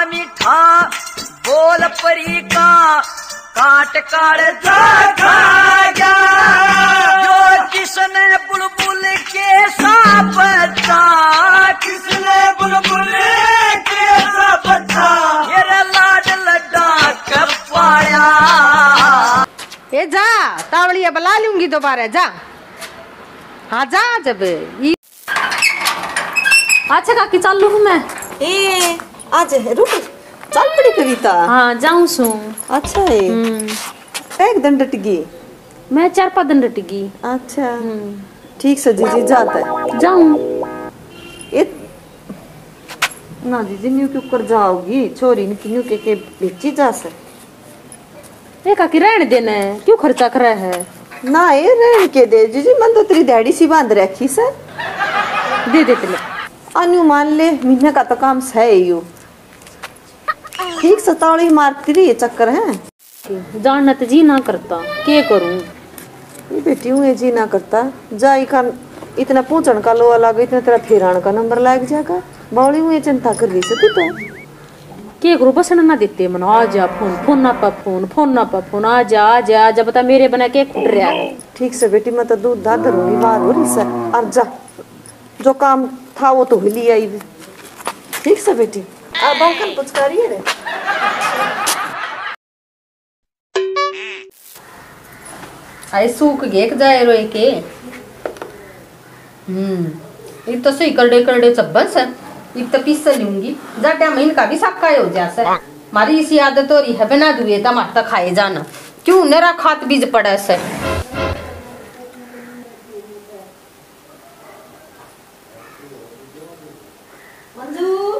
मीठा बोल परी का काट काट जा जो किसने बुलबुल के साथ बचा, किसने बुलबुल के साथ बचा, मेरा लाड लड्डा कब पाया। ए जा तावड़िया बुला लूंगी दोबारा, जा हाँ जा। जब अच्छा काकी चल लू मैं ए आज रुक चल पड़ी कविता। हाँ जाऊँ सू। अच्छा है एक दिन डट गई मैं 4-5 दिन रटेगी। अच्छा ठीक से जीजी जाता है जाऊँ ये ना जीजी न्यू क्यों कर जाओगी, छोरी ने क्यों के बेची जा से ए काकी रहने देना है, क्यों खर्चा कर रहा है। ना ये रहने के दे जीजी, मन तो तेरी डैडी सी बांध रखी से दे दे तेरे अन्यू मान ले महीने का तो काम है यू ठीक से ताड़ी मारती रही चक्कर है जानना तो जी ना करता, क्या करूं ये बेटी हूँ जी ना करता जाई का इतना पूछन का लोहा लगा, इतना तेरा फेरान का नंबर लग जाएगा, बौली हुई चिंता कर रही से तू तो क्या करूं बसन ना देते मन, आ जा फोन फोन ना पा फोन फोन ना पा फोन, आ जा जब बता मेरे बना के खुट रहा है। ठीक से बेटी मैं तो दूध दाद धरूंगी बाहर हो रही सर और जा जो काम था वो तो हिली आई ठीक से बेटी अब बाहर पुचकारी है रे। आई सूख गेक जाए रोए के ये तो सही करड़े करड़े चब्बस है, एक तो पीस लूंगी जाटा महीन का भी सक्का हो जा सर। मारी इसी आदत हो रही है बिना दुए टमाटर खाए जाना, क्यों नरा खात बीज पड़ा से। मंजू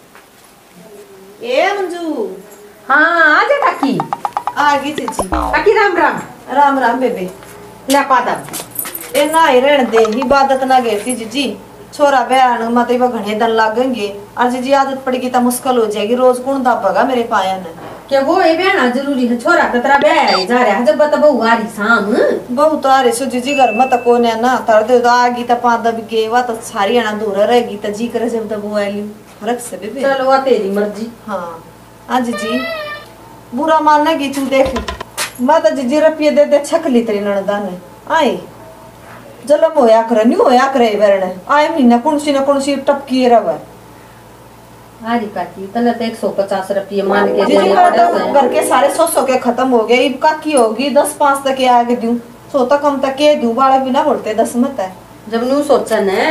ए मंजू हाँ आ जा काकी। आ गई जीजी। काकी राम राम। राम राम बेबे ले पादा ए ना ही रहने दे इबादत ना गई थी जीजी, छोरा बयान मतलब घने दिन लगेंगे और जीजी आदत पड़ेगी तो मुश्किल हो जाएगी, रोज कौन दापेगा मेरे पाया ने क्या वो ये बहना जरूरी है, छोरा तो तेरा ब्याह जा रहा है जब बता बहू आ रही शाम बहु तो आ रही सो जीजी घर में तो कौन है ना तार दे आ गई तो 5 दब गए वा तो सारी आना दूर रहेगी तो जी करे जब तब वो आई फर्क से बेबे। चलो वो तेरी मर्जी। हाँ आज जी बुरा मानना की तू देख मैं तो जीजी रुपये दे दे छकली तेरी ननदा ने आई जलम होया करे नहीं होया करे वरने आए महीना कौन सी टपकी रवा हारी काकी तने तो 150 रुपये मान के जीजी मेरा तो घर के सारे 100 के खत्म हो गए, इब काकी होगी 10-5 तक आगे दूं 100 तक कम तक के दूं वाले बिना बोलते 10 मत है जब नू सोचा ने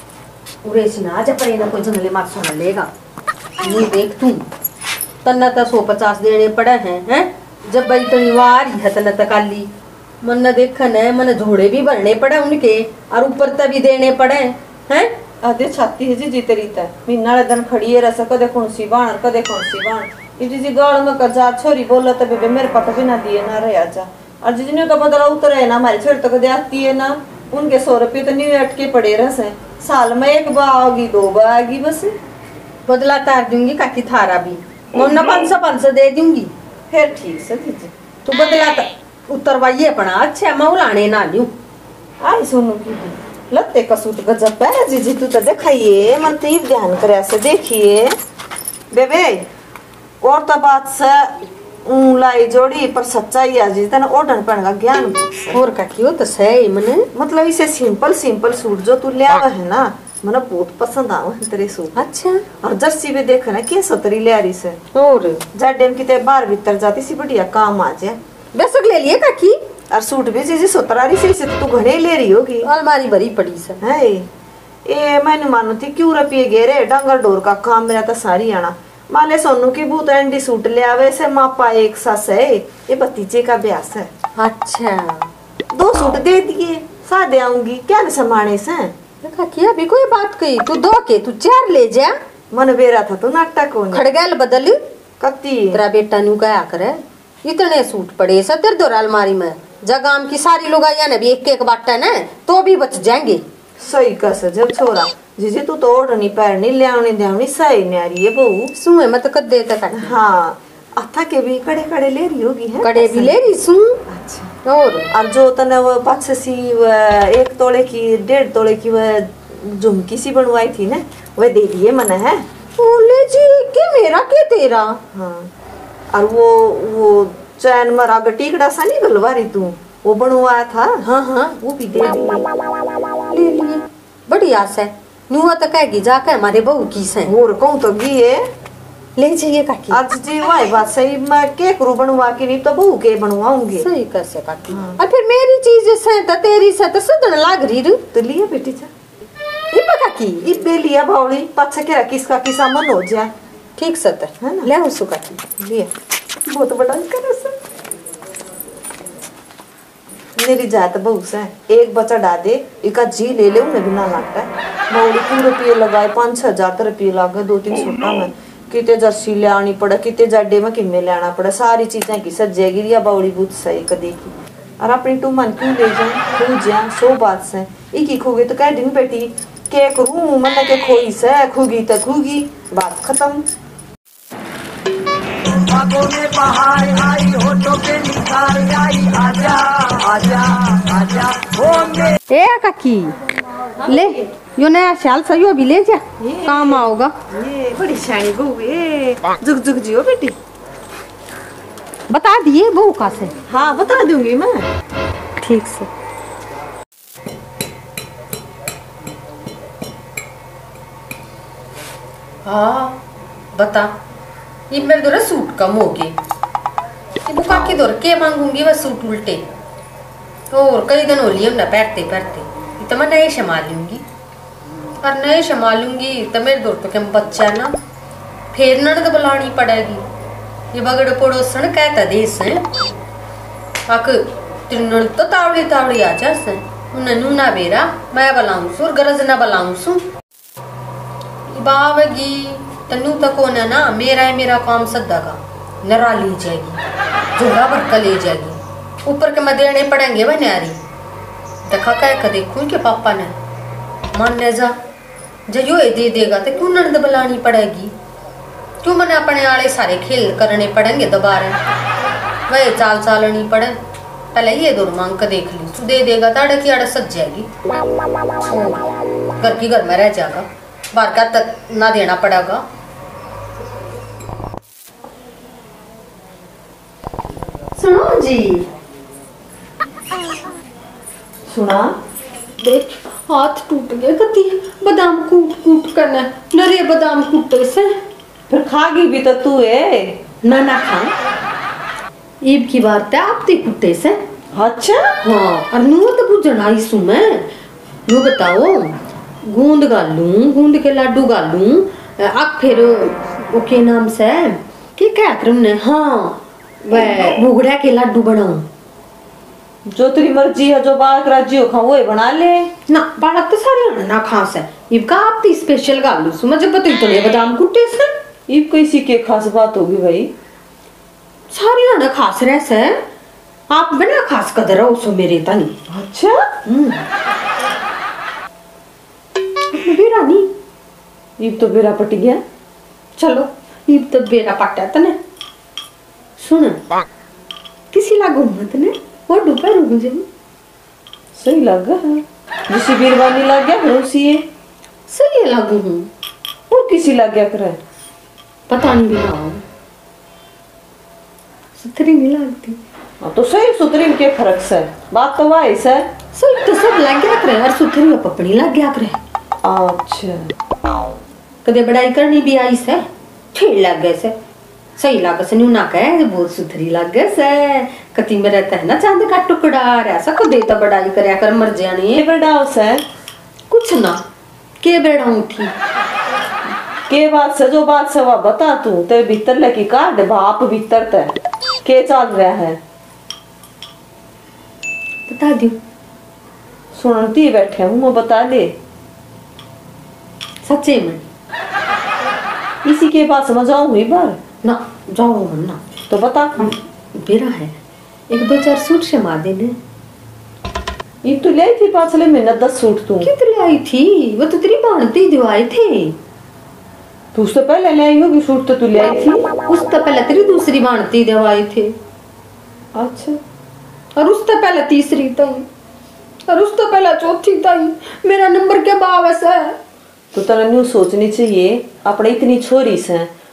उरेस ना जा परे ना कोई जंगले मार सुन लेगा ये देख तू तन्ना तो 150 देने पड़े हैं जब भाई इतनी वार है तन्ना तकाली मन न देखन है मन झोड़े भी भरने पड़े उनके और ऊपर तक भी देने पड़े हैं आधे छाती है जी तेरी तय महीना दिन खड़ी है रस कदे कौन सी बाण कदे कौन सी बाण ये जी गाल में कजा छोरी बोला तो बेबे मेरे पापा भी ना दिए ना रहे आजा और जी ने तो बदला उतरे ना हमारी छोरी तो कदे आती है ना उनके 100 रुपये तो नहीं अटके पड़े रस है, साल में 1 बार आगी 2 बार आगी बस बदला तार दूंगी काकी थारा भी मम्मा 500 दे दूंगी फिर ठीक से दीजिए तू बदला उतरवाइए अपना अच्छा मऊलाने ना लूं आई सोनू की लत्ते का सूट गजब है जीजी तू तो दिखाइए मन तो ये ध्यान करे से देखिए बेबे और तो बात से लाई जोड़ी पर सच्चाई आ जी तना ओढ़न पहन का ज्ञान और काकी हो तो सही मने मतलब इसे सिंपल सूट जो तू ले आवा है ना मने बहुत पसंद आवा है तेरे सूट। अच्छा और जर्सी भी देख ना के सतरी ले आ रही से और जडेम की ते बाहर भीतर जाती सी बढ़िया काम आ जाए बेसक ले लिए काकी और सूट भी जी सतरारी से तू घने ले रही होगी अलमारी भरी पड़ी से है ए मैंने मानो थी क्यों रुपये गेरे डंगर डोर का काम मेरा तो सारी आना माले सोनू की बूत एंडी सूट ले आवे से मापा एक सस है ये भतीजे का ब्यास है। अच्छा 2 सूट दे दिए सादे आऊंगी क्या न समाने से काकी अभी कोई बात कही तू 2 के तू 4 ले जा मन बेरा था तो नाटक को खड़गैल बदल कत्ती तेरा बेटा न्यू गया करे इतने सूट पड़े से तेरे दो अलमारी में जगाम की सारी लोग आया ना भी एक बाटा ना तो भी बच जाएंगे। सही कस जब छोरा जीजी तू तो ओढ़नी पैरनी ले देवनी सही न्यारी है बहू सुए मत कर देता का हाँ अथा के भी कड़े कड़े ले रही होगी है कड़े भी ले रही सु अच्छा और जो तने वो पाछ सी 1 तोले की 1.5 तोले की वह झुमकी सी बनवाई थी ना वह दे दिए मन है ओले जी के मेरा के तेरा। हाँ और वो चैन मरा टीकड़ा सा नहीं गलवारी तू वो बनवाया था। हाँ हाँ वो भी दे लिए ले लिए। बढ़िया से नुआ तो कहेगी जाकर हमारे बहू की से और कहूँ तो गी है ले जाइए काकी। आज जी वही बात सही, मैं के करूँ बनवा के नहीं तो बहू के बनवाऊंगी। सही कैसे काकी। और फिर मेरी चीज से तो तेरी से तो सदन लाग रही रू। तो लिया बेटी जा ये पका की इबे लिया भावड़ी पाछा के किसका किसा मन हो जाए। ठीक सत है ना ले उसको काकी लिया बहुत बड़ा करे से मेरी जात बहू से एक बच्चा डा दे इका जी ले ले उन्हें बिना लगता है भावड़ी क्यों रुपये लगाए 5-6 हजार रुपये लागे 2-3 सूटा में कितने जर्सी ले आनी पड़े कितने जाडे में किमे ले आना पड़े सारी चीजें की सजेगी या बावड़ी बूथ सही कदी की और अपनी टू मन क्यों ले जाए खो जा 100 बात से एक ही खोगे तो कह दिन बेटी के करूं मन के खोई से खूगी तो खूगी बात खत्म। बागों में बाहर आई होठों पे निखार आई आजा आजा आजा होंगे। ए काकी ले यो नया शाल सही अभी ले जा काम आओगा। ये बड़ी शानी बहू ये जुग जुग जियो बेटी। बता दिए बहू का से। हाँ बता दूंगी मैं ठीक से। हाँ बता ये मेरे दौरे सूट कम हो गए बुका के दौर के मांगूंगी वह सूट उल्टे और कई दिन हो लिए ना पहनते पहनते तो मैं नए संभाल लूंगी और नए संभाल लूंगी तो मेरे दौर तो क्या बच्चा ना फिर ननद बुलानी पड़ेगी ये बगड़ पड़ोसन कहता देश है अक तिरनड़ तो तावड़ी तावड़ी आ जा से उन्हें नूना बेरा मैं बुलाऊं सु और गरज ना बुलाऊं सु बावगी तन्नू तक ना ना मेरा काम सद्दा का नरा ली जाएगी झोला भर कर ले जाएगी ऊपर के मैं देने पड़ेंगे वह न्यारी देखा कह देखूं कि पापा ने मान ले जा जो दे देगा तो क्यों नंद बुलानी पड़ेगी क्यों मैंने अपने आले सारे खेल करने पड़ेंगे दोबारा वह चाल चालनी पड़े पहले ये दो मांग कर देख ली तू दे देगा तो अड़की अड़ सज जाएगी घर की घर में रह जाएगा बाहर का तक ना देना पड़ेगा। सुनो जी सुना देख हाथ टूट गया कती बादाम कूट कूट करना नरे बादाम कूटे से फिर खागी भी तो तू है ना ना खा ईब की बात है आप ते कुत्ते से। अच्छा हाँ और नू तो बुझन आई सु मैं नू बताओ गूंद गालूं गूंद के लाडू गालूं अब फिर वो के नाम से कि क्या करूं ने हाँ वह भुगड़ा के लाडू बनाऊं जो तेरी मर्जी है जो बालक राज्य हो खाऊं वो बना ले ना बालक तो सारे ना खास है इब का आप ती स्पेशल गालू सु मुझे पता ही तो नहीं बादाम कुट्टे से इब कैसी के खास बात होगी भाई सारे ना खास रह से आप बिना खास कदर हो सो मेरे तनी। अच्छा बेरा नहीं इब तो बेरा पट गया चलो इब तो बेरा पटा तने सुन किसी लागू मत ने वो डूबा रू मुझे सही लगा है जिसे बीरवानी लग गया फिर उसी है सही लागू हूँ और किसी लग गया करे पता नहीं बिना सुथरी नहीं लगती तो सही सुथरी के फर्क से बात तो वही से सही तो सब लग गया करे और सुथरी पपड़ी लग गया करे। अच्छा कदे बड़ाई करनी भी आई से ठीक लग गए से सही लग से न्यू ना कहे बहुत सुथरी लग गए से कति में रहता है ना चांद का टुकड़ा ऐसा को देता बड़ाई करया कर मर जानी ये बड़ाओ से कुछ ना के बेड़ाऊं थी के बात से जो बात से वह बता तू तेरे भीतर लगी काट बाप भीतर ते के चल रहा है बता दू सुनती बैठे हूँ मैं बता दे सच्चे में इसी के पास मैं जाऊंगी बार ना जाओ ना तो बता बेरा है 1-2-4 सूट शमा देने ये तो ले आई थी पाछले महीने 10 सूट तू कित ले आई थी वो तो तेरी भांति दिवाए थे तू उससे पहले ले आई होगी सूट तो तू ले आई थी उस तो पहले तेरी दूसरी भांति दिवाए थे अच्छा और उस तो पहले तीसरी तई और उस तो पहले चौथी तई मेरा नंबर क्या बावस है तो तेरा न्यू सोचनी चाहिए अपने इतनी छोरी से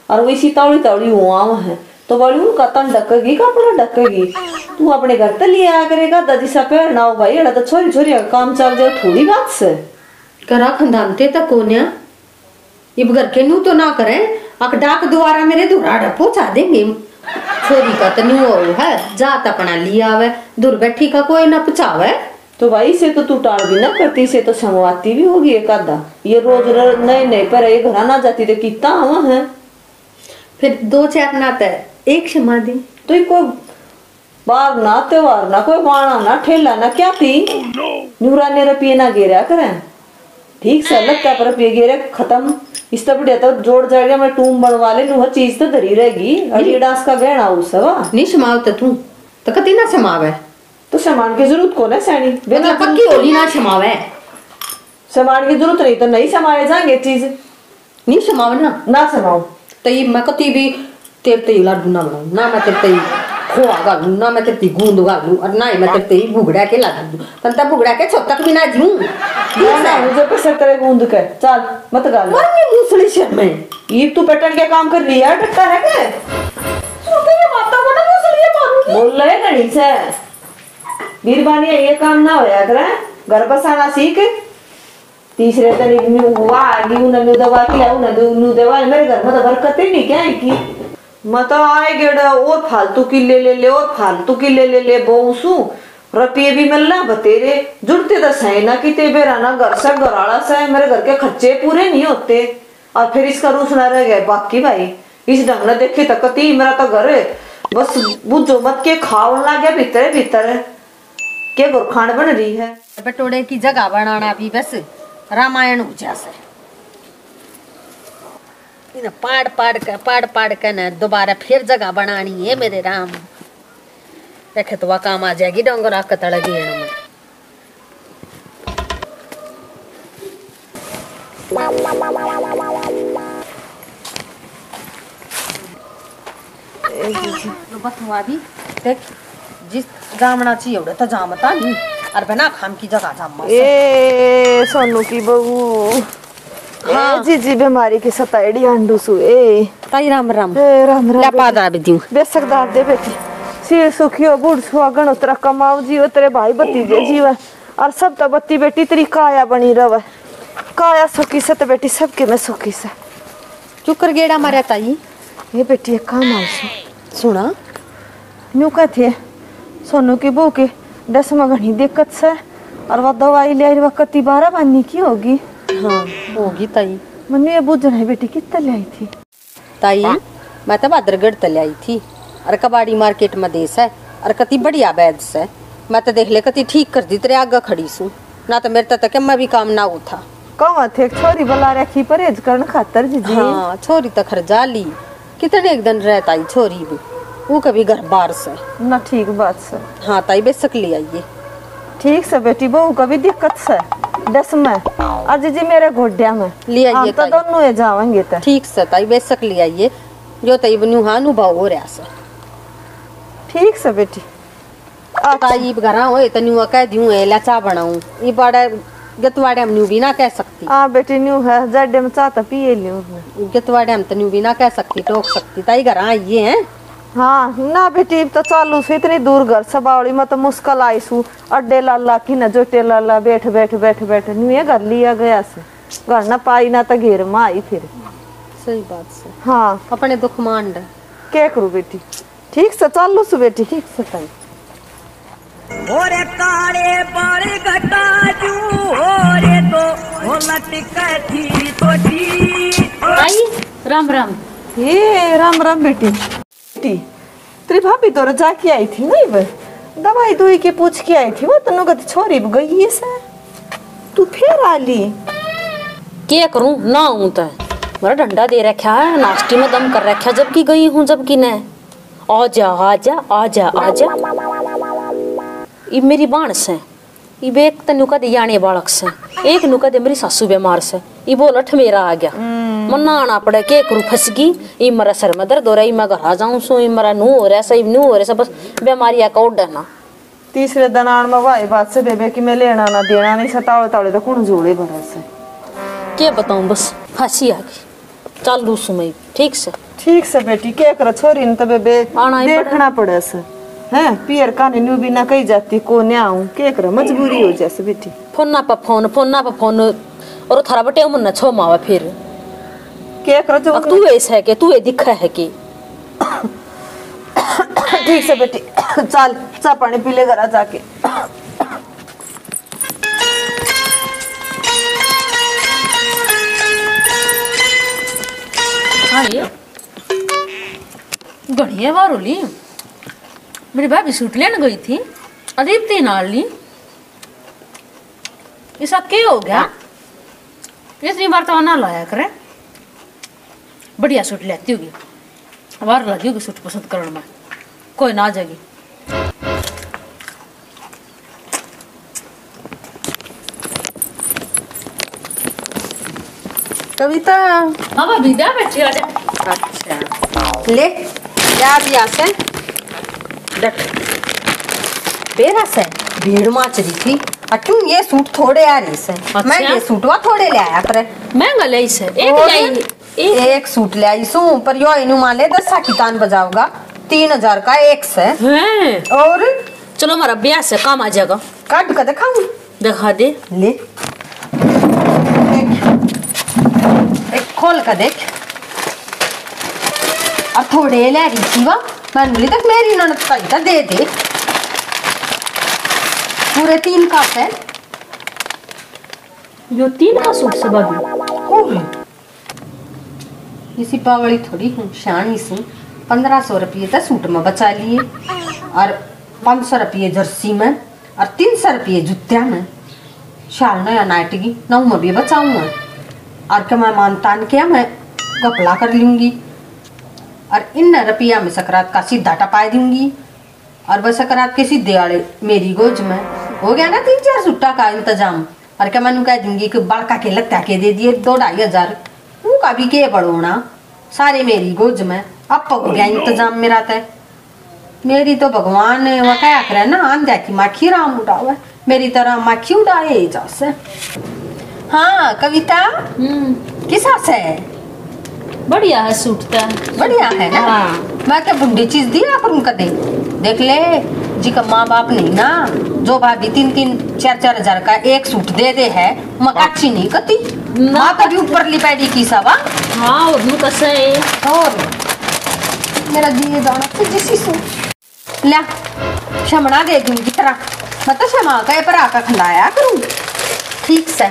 और वो इसी तौड़ी तौड़ी हुआ है तो बोली उनका तन ढकेगी कपड़ा ढकेगी। तू अपने घर तक लिया करेगा दादी सा पहनना हो भाई, अड़ा तो छोरी छोरी का काम चल जाओ थोड़ी बात से करा खंदानते तक कोन्या इब घर के नू तो ना करें अक डाक द्वारा मेरे दुराड़ा पहुंचा देंगे। छोरी का तो न्यू है जात अपना लिया हुआ दूर बैठी का कोई ना पुछावे। तो भाई से तो तू टाल भी ना करती, से तो समवाती भी होगी एक आधा। ये रोज नए नए पर ये घर ना जाती तो कितना हुआ है। फिर 2-4 नाते एक क्षमा दी तो ये कोई बार ना त्योहार ना कोई वाणा ना ठेला ना क्या थी नूरा ने रुपये ना गिरा करें ठीक से लगता पर रुपये गिरे खत्म। इस तब बढ़िया तो जोड़ जाएगा मैं टूम बनवा ले हर चीज तो धरी रहेगी। एडिडास का गहना उस नहीं समाव तू तो कति ना समावे तो सामान की जरूरत कौन है सैनी मतलब पक्की होली ना समावे। सामान की जरूरत नहीं तो नहीं समाए जाएंगे चीज नहीं समावे ना समाओ तो ये मैं कति भी तेरे ते लाडू ना बनाऊं ना मैं तेरे ते खोआ गालू ना मैं तेरे गूंद गालू और ना ही मैं तेरे ते भुगड़ा के लाडू तंता भुगड़ा के छोटक भी ना दूं ना मुझे पैसे तेरे गूंद के चल मत गाल और मैं दूसरी शर्म में ये तू पैटर्न के काम कर रही है डरता है क्या सुनते ये माता को ना दूसरी मारूंगी बोल रहे नहीं से बीरबानी ये काम ना होया करे घर बसाना सीख तीसरे दिन हुआ आगे उन्होंने दवा किया उन्होंने दवा मेरे घर में तो बरकत ही नहीं क्या है की मत आए गेड़ा और फालतू की ले और फालतू की ले बहुसू रुपये भी मिलना बतेरे जुड़ते तो सही ना कि ते बेरा ना घर से घराड़ा से मेरे घर के खर्चे पूरे नहीं होते और फिर इसका रूसना रह गया बाकी भाई इस ढंग ने देखे तक मेरा तो घर बस बुझो मत के खावन ला गया भीतर भीतर के गुरखान बन रही है। बटोड़े की जगह बनाना भी बस रामायण हो जैसे पाड़ के न दोबारा फिर जगह बनानी है मेरे राम रखे तो वह काम आ जाएगी डोंगरा कतड़गी में बथुआ भी देख जिस जामना चाहिए उड़े तो जामता नहीं और बिना खाम की जगह जाम ए सोनू की बहू हाँ जी जी बीमारी की सताइडी अंडू सु ए ताई राम राम ए राम राम पादा भी दियो बेसकदार दे बेटी सिर सुखियो बूढ़ सुहागन उतरा कमाओ जीव तेरे भाई भतीजे जीव और सब तो बत्ती बेटी तेरी काया बनी रवे काया सुखी सत बेटी सबके में सुखी से चुकर गेड़ा मारे ताई ये बेटी एक काम आई सुना न्यू कहते सोनू की बहू के दस में घनी दिक्कत से और वह दवाई ले आई वक्त 12 बनने की होगी। हाँ होगी ताई मनु ये बुझ रही बेटी कितना ले आई थी ताई मैं तो बहादुरगढ़ तले आई थी और कबाड़ी मार्केट में देश है और कति बढ़िया बैद से मैं तो देख ले कति ठीक कर दी तेरे आगे खड़ी सू ना तो मेरे तक मैं भी काम ना उठा कौन थे छोरी बला रखी परहेज करने खातर जी हाँ छोरी तो खर्जा ली कितने एक दिन रहता ही छोरी भी वो कभी घर बार से ना ठीक बात से हाँ ताई बेसक ले आइए ठीक से बेटी बहू कभी दिक्कत से 10 में आज जी मेरे घोड़िया में ले आइए तो दोनों ये जाएंगे तो ठीक से ताई बेसक ले आइए जो तई बनू हाँ अनुभव हो रहा से ठीक से बेटी ताई घर हो तनु कह दूँ ला चा बनाऊँ ये बड़ा गतवाड़े हम न्यू भी ना कह सकती हाँ बेटी न्यू है जड्डे में चाहता पिए लियो गतवाड़े हम तो न्यू भी ना कह सकती टोक सकती ताई घर आइए हैं हाँ ना बेटी तो चालू से इतनी दूर घर से बावड़ी में तो मुश्किल आई सू अड्डे लाला की न जोटे लाला बैठ न्यू घर लिया गया से घर न पाई ना तो घेर में आई फिर सही बात से हाँ अपने दुख मान रहे क्या करूँ बेटी ठीक से चालू सु बेटी ठीक से ताई ओरे काले बाले घटाजू ओरे तो लटकती तोटी आई राम राम ये राम राम बेटी बेटी तेरी भाभी तो जाके आई थी नहीं बे दवाई दुई के पूछ के आई थी वो तनु गति छोरी गई है सर तू फिर आ ली क्या करूं ना हूं तो मेरा डंडा दे रखा है नाश्ते में दम कर रखा जबकि गई हूं जबकि न आजा आजा आजा आजा ये मेरी बाण से ये एक नुका दे याने बालक से एक नुका दे मेरी सासू बीमार से ये बोल अठ मेरा आ गया मन्ना आना पड़े के करूँ फंस गई ये मेरा सर में दर्द हो रहा है मैं घर आ जाऊँ सो ये मेरा नू हो रहा है सही नू हो रहा है बस बीमारी का उड़ ना तीसरे दिन आन में वाई बात से बेबे कि मैं लेना ना देना नहीं सतावड़े तावड़े तो कौन जोड़े भरा से क्या बताऊँ बस फांसी आ गई चल लू सुमई ठीक से। ठीक से बेटी के कर छोरी न तबे बे आना ही देखना पड़े से हैं पियर काने न्यू भी ना कही जाती को ने आऊं के कर मजबूरी हो जैसे बेटी। फोन पर फोन और थारा बटे मन छो मावा फिर के कर जो अब तू ऐसा है के तू ये दिखा है कि ठीक से बेटी चल चा पानी पी ले घरा जाके। हाँ ये बढ़िया बार होली मेरी भाभी सूट लेने गई थी अदीप तीन आल ली ऐसा क्या हो गया इतनी बार तो ना लाया करे बढ़िया सूट लेती होगी बार लगी होगी सूट पसंद करने में कोई ना आ जाएगी। कविता हाँ भाभी जा बैठी आ जा। अच्छा ले क्या दिया से डट बेरा से भीड़ माच रही थी और तुम ये सूट थोड़े आ रही से मैं ये सूटवा थोड़े ले आया करे महंगा ले इसे एक सूट ले आई सू पर यो इनु मान ले 10 की तान बजाऊंगा 3000 का एक से हैं और चलो हमारा ब्याह से काम आ जाएगा काट कर दिखाऊं दिखा दे ले एक खोल कर देख और थोड़े ले रही थी वा मैं बोली तक मेरी ननद का दे दे पूरे 3 का है जो 3 का सूट से भाभी इसी पावड़ी थोड़ी हूँ शानी से 1500 रुपये तो सूट में बचा लिए और 500 रुपये जर्सी में और 300 रुपये जूत्या में शाल नया नाइटगी 9 में भी बचाऊँ मैं और क्या मैं मानतान किया मैं गपला कर लूँगी और इन रुपया में सकरात का सीधा टपा दूंगी और वह सकरात के सीधे वाले मेरी गोज में हो गया ना 3-4 सुट्टा का इंतजाम और क्या मैं कह दूंगी कि बड़का के लगता के दे दिए 2-2.5 हजार उनका भी के बढ़ोना सारे मेरी गोज में अब हो गया इंतजाम मेरा तय मेरी तो भगवान ने वह क्या करे ना आंध्या की माखी राम उड़ावे मेरी तरह माखी उड़ाए जैसे। हाँ कविता किसा से बढ़िया है सूट तो बढ़िया है ना। हाँ। मैं क्या बुंडी चीज दिया करूँ कदे देख ले जी का माँ बाप नहीं ना जो भाभी 3-4 हजार का एक सूट दे दे है मकाची नहीं कती माँ कभी ऊपर लिपाड़ी की सवा। हाँ और नू कैसे और मेरा दिए दाना तो जिसी सूट ला क्षमणा दे दूंगी तरह मैं तो क्षमा का पर आका खिलाया करूँ ठीक से।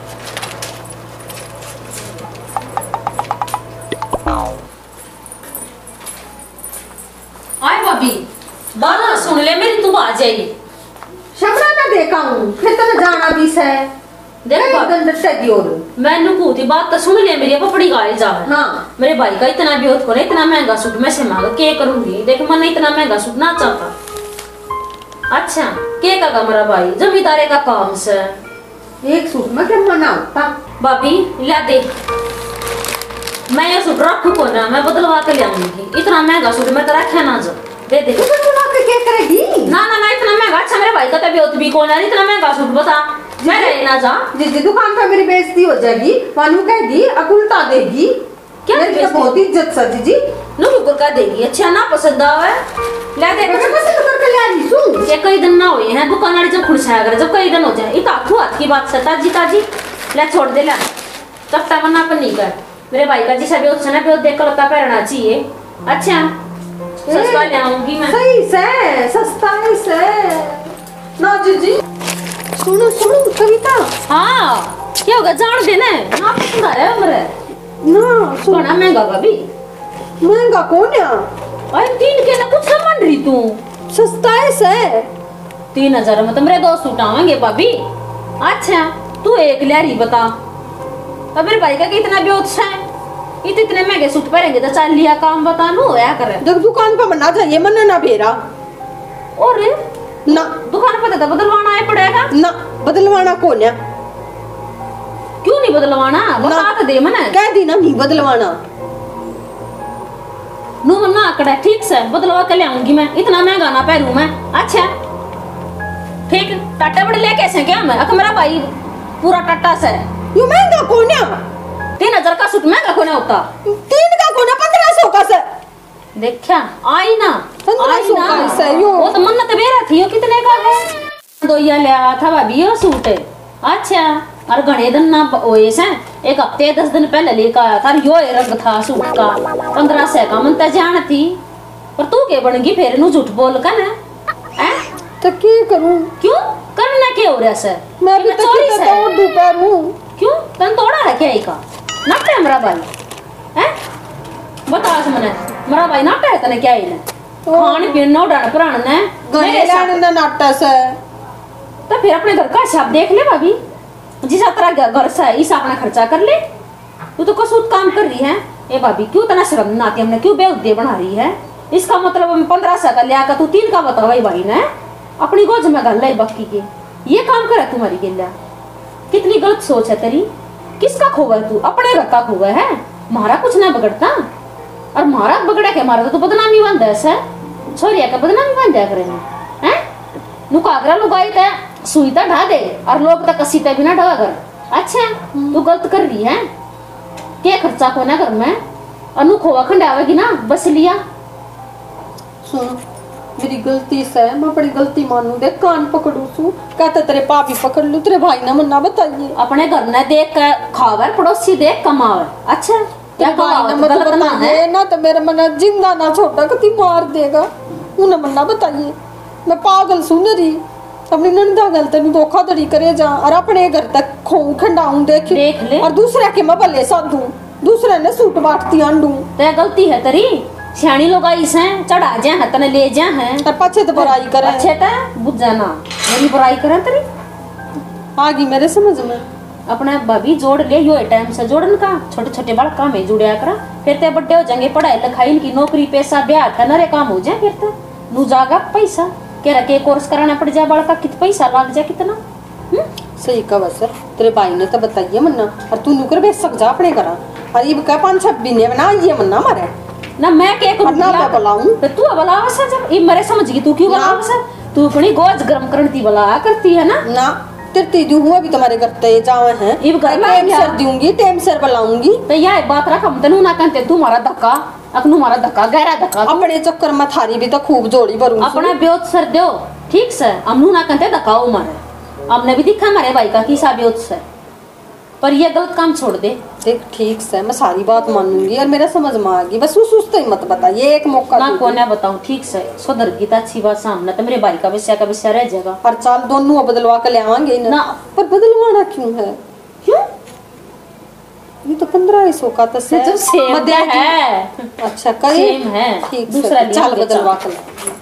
आए भाभी बाना सुन ले मेरी तू आ जाइए क्षमणा ना देखा हूँ फिर तो मैं जाना भी से देख मैंने को थी बात तो सुन ले मेरी अब बड़ी गाय जा। हाँ मेरे भाई का इतना भी होत करे इतना महंगा सूट मैं से मांग के करूंगी देख मन इतना महंगा सूट ना चाहता। अच्छा के का मेरा भाई जमींदारे का काम से एक सूट में क्या मना होता भाभी ला दे मैं ये सूट रखू को ना मैं बदलवा के ले आऊंगी इतना महंगा सूट मैं तो रखा ना जा दे दे क्या करेगी ना ना ना इतना महंगा। अच्छा मेरे भाई का तबीयत भी कौन है इतना महंगा सूट बता मैं लेना जा जिस दुकान पर मेरी बेइज्जती हो जाएगी मानू कह दी अकुलता देगी क्या मेरी तो बहुत इज्जत सजी जी नो रुक कर देगी। अच्छा ना पसंद आवे ले दे मैं पसंद करके ले आई सू ये कई दिन ना हुए हैं दुकान वाली जब खुलसाया करे जब कई दिन हो जाए इतना आखू हाथ की बात से ताजी ताजी ले छोड़ दे ले चपटा बना पर नहीं कर मेरे भाई का जिस भी उसने भी देख कर लगता पहनना चाहिए। अच्छा सस्ता ले आऊंगी मैं सही से सस्ता है से ना जी सुनो सुनो कविता हाँ क्या होगा जान देना ना पसंद आ रहा है मेरे ना सोना महंगा का भी महंगा कौन है अरे 3 के ना कुछ समझ रही तू सस्ता है से 3000 में तो मेरे 2 सूट आवेंगे भाभी। अच्छा तू एक ले रही बता अब मेरे भाई का कितना भी उत्साह है इतने महंगे सूट पहनेंगे तो चल लिया काम बता नो क्या करे जब दुकान पर मना जाइए मन ना भेरा और ना दुकान पर तो बदलवाना है पड़ेगा ना बदलवाना कौन है क्यों नहीं बदलवाना बता तो दे मने कह दी ना नहीं बदलवाना नो मना आकड़ा ठीक से बदलवा के ले आऊंगी मैं इतना महंगा ना पहनूं मैं। अच्छा ठीक टाटा बड़े ले कैसे क्या मैं मेरा भाई पूरा टाटा से यू महंगा कौन है 3000 का सूट महंगा कोने होता 3 का कोना 1500 का से देखा आई ना 1500 का से यो वो तो मन्नत बेरा थी यो कितने का है दो या लिया था भाभी यो सूट है अच्छा और घने दिन ना ओए से एक हफ्ते 10 दिन पहले लेकर आया था यो रंग था सूट का 1500 का मन तो जान थी पर तू के बनगी फिर नु झूठ बोल का ना हैं तो की करूं क्यों करना क्या हो रहा है मैं भी तो कितना तोड़ दूं पैरूं क्यों तन तोड़ा है क्या का नाटा है मेरा भाई हैं बता मने मेरा भाई नाटा है तने क्या ही ने खान पीन ना उड़ान प्राण ने गने लाने ना नाटा से तो फिर अपने घर का हिसाब देख ले भाभी जिस तरह घर से इस अपना खर्चा कर ले तू तो कसूत काम कर रही है ए भाभी क्यों तना शर्म ना आती हमने क्यों बेउद्दे बना रही है इसका मतलब हम 1500 का लिया का तू 3 का बता भाई ने अपनी गोज में गल लाई बक्की के ये काम करे तुम्हारी गिल्ला कितनी गलत सोच है तेरी किसका खोगा तू अपने घर का खोगा है मारा कुछ ना बिगड़ता और मारा बगड़ा के मारा तो बदनामी बन ऐसा छोरिया का बदनामी बन जाया करे हैं नुकागरा लुगाई ते सुईता ढा दे और लोग तक कसी ते बिना ढवा कर अच्छा तू गलत कर रही है क्या खर्चा को ना घर में अनु खोवा खंडावेगी ना बस लिया सुन मेरी गलती से मैं बड़ी गलती मानू दे कान पकड़ू सू कहते तेरे पापी पकड़ लू तेरे भाई ना मन्ना बताइए अपने घर ने देख के खावे पड़ोसी देख कमावे अच्छा तेरे भाई ना मत बताइए ना तो मेरा मना जिंदा ना छोटा कति मार देगा उन्हें मन्ना बताइए मैं पागल सुन रही अपनी नंदा गल तेन धोखाधड़ी करे जा और अपने घर तक खो खंडाऊं देख ले और दूसरे के मैं भले साधू दूसरे ने सूट बांटती आंडू ते गलती है तेरी सियाणी लोग आई से चढ़ा जा है तने ले जा है और पछे तो बुराई करे अच्छे ता बुझ जाना मेरी बुराई करे तेरी आ गई मेरे समझ में अपने भाभी जोड़ ले यो टाइम से जोड़न का छोटे छोटे बड़ काम है जुड़या करा फिर ते बड़े हो जाएंगे पढ़ाई लिखाई इनकी नौकरी पैसा ब्याह था नरे काम हो जाए फिर तो नू जागा पैसा कह रहा कोर्स कराना पड़ जाए बड़ा का कितना पैसा लग जाए कितना सही कहा सर तेरे भाई ने तो बताइए मन्ना और तू नुकर बेच सक जा अपने घर और ये कह 5-6 महीने बना ये मन्ना मारे ना मैं क्या करूं ना मैं बुलाऊं तो तू बुलावा सा जब ये मेरे समझ गई तू क्यों बुलावा सा तू अपनी गोज गरम करती बुला करती है ना ना तेरे दू हुआ भी तुम्हारे घर ते जावे हैं ये घर में टाइम सर दूंगी टाइम सर बुलाऊंगी तो यह बात रख हम तनु ना कहते तू मारा धक्का अकनु मारा धक्का गहरा धक्का अपने चक्कर में थारी भी तो खूब जोड़ी भरूं अपना ब्योत सर दो ठीक से हमनु ना कहते धक्का मारे हमने भी दिखा हमारे भाई का किसा ब्योत से पर ये गलत काम छोड़ दे देख ठीक से मैं सारी बात मानूंगी और मेरा समझ में आ गई बस उस ही मत बता ये एक मौका ना को ना बताऊं ठीक से सुधर गीता अच्छी बात सामने तो मेरे भाई का विषय रह जाएगा और चाल दोनों बदलवा के ले आवांगे ना पर बदलवाना क्यों है क्यों ये तो 1500 का तो सेम है अच्छा कहीं सेम है ठीक दूसरा चल बदलवा के